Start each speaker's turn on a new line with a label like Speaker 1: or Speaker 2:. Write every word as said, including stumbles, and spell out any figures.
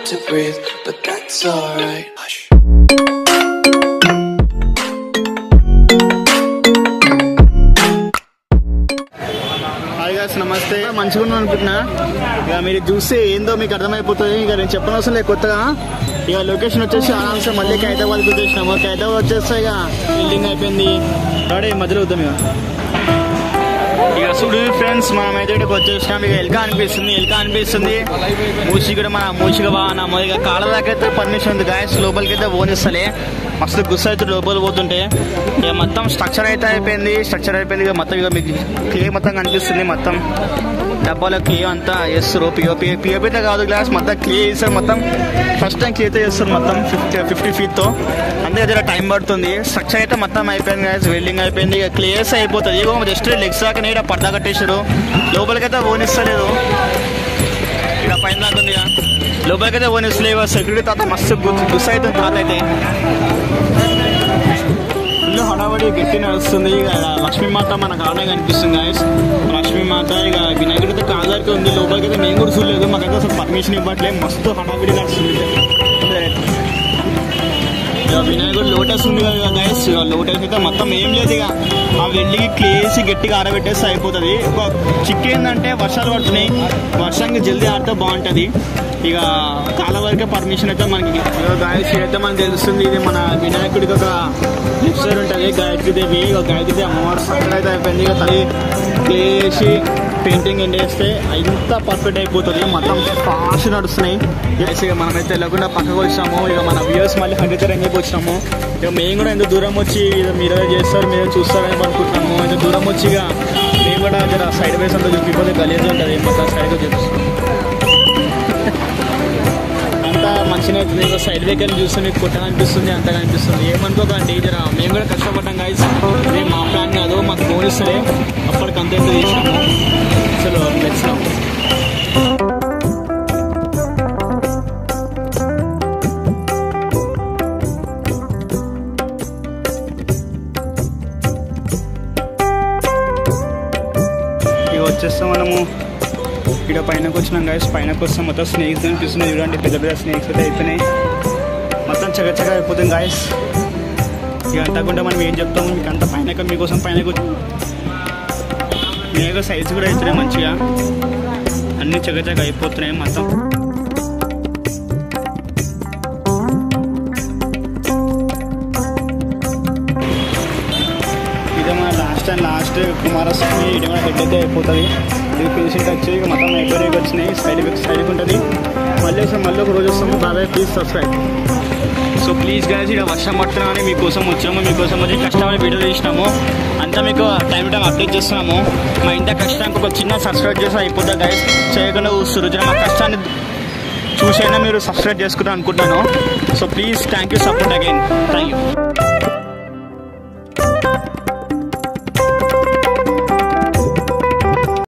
Speaker 1: to breathe, but that's alright. Hush.
Speaker 2: నమస్తే, మంచిగా ఉన్నాను అనుకుంటున్నా. ఇక మీరు చూస్తే ఏందో మీకు అర్థమైపోతుంది. ఇక నేను చెప్పనవసరం లేదు కొత్తగా. ఇక లొకేషన్ వచ్చేసి ఆరామ్సే మళ్ళీ హైదరాబాద్కి వచ్చేసినాము. హైదరాబాద్ వచ్చేస్తే ఇక బిల్డింగ్ అయిపోయింది. రాడే మధ్యలో వద్దాం. ఇక ఇక చూడు ఫ్రెండ్స్, మనం అయితే ఇక్కడికి వచ్చేసినాం. ఇక ఎల్కా అనిపిస్తుంది ఎల్కా అనిపిస్తుంది మూసి కూడా మన మూసిగా బాగున్నాము. ఇక కాళ్ళ దాకా అయితే పర్మిషన్ ఉంది గాయస్, లోపలికి అయితే పోనిస్తలే. మస్తు గుస్సు అయితే లోపల పోతుంటే. ఇక మొత్తం స్ట్రక్చర్ అయితే అయిపోయింది స్ట్రక్చర్ అయిపోయింది ఇక మొత్తం ఇక మీకు క్లే మొత్తం కనిపిస్తుంది. మొత్తం డబ్బాలో క్లే అంతా వేస్తారు. పిఓపి పిఓపితో కాదు గ్లాస్ మొత్తం క్లే వేస్తారు. మొత్తం ఫస్ట్ టైం క్లేతో వేస్తారు మొత్తం ఫిఫ్టీ ఫిఫ్టీ ఫీట్తో. అంతే జర టైం పడుతుంది. స్ట్రక్చర్ అయితే మొత్తం అయిపోయింది గాయస్, వెల్డింగ్ అయిపోయింది. ఇక క్లేస్ అయిపోతుంది. ఇక జస్ట్ లెగ్స్ దాకా నీడ పడ్డా కట్టేసారు. లోపలికైతే పోనిస్తలేదు. ఇక్కడ పైన దాకా ఉంది. లోపలికైతే పోనిస్తలేవు. సెక్యూరిటీ తాత మస్తు గుస్సు అవుతుంది. తాత అయితే ఫుల్ హడావడి గట్టి నడుస్తుంది. ఇక లక్ష్మీమాత మనకు ఆడే కనిపిస్తుంది గాయస్. లక్ష్మీమాత ఇక వినాయకుడితో కాదారికి ఉంది. లోపలికైతే మేము కూడా చూడలేదు. మాకైతే అసలు పర్మిషన్ ఇవ్వట్లేదు. మస్తు హడావిడి నడుస్తుంది. ఇక వినాయకుడు లోటస్ ఉంది కదా గైస్, లోటస్ అయితే మొత్తం ఏం లేదు. ఇక ఆ వెల్లికి క్లేసి గట్టిగా ఆరబెట్టేస్తే అయిపోతుంది. ఒక చిక్కు ఏంటంటే వర్షాలు పడుతున్నాయి. వర్షానికి జల్దీ ఆడితే బాగుంటుంది. ఇక చాలా వరకే పర్మిషన్ అయితే మనకి గాయస్ అయితే మనకు తెలుస్తుంది. ఇది మన వినాయకుడికి ఒక లెఫ్ట్ సైడ్ ఉంటుంది గాయత్రీదేవి. ఇక గాయత్రీదేవి అమ్మవారు సక్కగా అయితే అయిపోయింది. ఇక తల్లి క్లేసి పెయింటింగ్ ఎండేస్తే ఇంత పర్ఫెక్ట్ అయిపోతుంది. మొత్తం ఫాస్ట్ నడుస్తున్నాయి. ఇక మనమైతే వెళ్ళకుండా పక్కకు వచ్చాము. ఇక మన వ్యూవర్స్ మళ్ళీ హండ్రెడ్ ఎంజాయ్ వచ్చినాము. ఇక మేము కూడా ఎంత దూరం వచ్చి మీరే చేస్తారు మీరే చూస్తారని అనుకుంటున్నాము. ఎంత దూరం వచ్చి ఇక మేము కూడా జర సైడ్ వేస్ అంతా చూపిపోతే గలీజ్ ఉంటుంది. మొత్తం సైడ్గా చూపిస్తాం. అంతా మంచిగా అవుతుంది. ఇంకా సైడ్ వేకల్ చూస్తే మీకు కొట్టగా అనిపిస్తుంది, అంతగా అనిపిస్తుంది. ఏమనుకోకండి, జర మేము కూడా కష్టపడ్డాం గాయస్. మేము మా ప్లాన్ కాదు, మాకు ఫోన్ ఇస్తే అప్పటికి అంత ఎంత చేసినాము. అసలు నచ్చినాము. ఇక వచ్చేస్తాం మనము. ఇక్కడ పైనకి వచ్చినాం గాయస్. పైనకి వస్తాం. మొత్తం స్నేక్స్ అనిపిస్తున్నాయి చూడండి. పెద్ద పెద్ద స్నేక్స్ అయితే అయిపోయినాయి. మొత్తం చక్కచక్క అయిపోతుంది గాయస్. ఇక అంతకుండా మనం ఏం చెప్తాము మీకు అంత పైన మీకోసం పైన మేఘ సైజు కూడా అవుతున్నాయి మంచిగా. అన్ని చక్కచక్క అయిపోతున్నాయి మొత్తం. ఇదే మన లాస్ట్ అండ్ లాస్ట్ కుమారస్వామి. ఇది మన హెడ్ అయితే అయిపోతుంది. ఇది ఫినిషింగ్ వచ్చి ఇక మొత్తం అయిపోయి వచ్చినాయి. సైడ్ సైడ్కి ఉంటుంది. మళ్ళీ వస్తాం, మళ్ళీ ఒక రోజు వస్తాము. బాబాయ్ please subscribe. So please guys, ఇక్కడ వర్షం పడుతున్నా అని మీకోసం వచ్చాము. మీకోసం వచ్చి కష్టమని వీడియో చేసినాము. అంతా మీకు టైం టు టైం అప్డేట్ చేస్తున్నాము. మా ఇంత కష్టానికి ఒక చిన్న సబ్స్క్రైబ్ చేస్తే అయిపోతుంది గాయస్. చేయకుండా చూస్తారు. మా కష్టాన్ని చూసైనా మీరు సబ్స్క్రైబ్ చేసుకుంటారు అనుకుంటాను. So please thank you support again.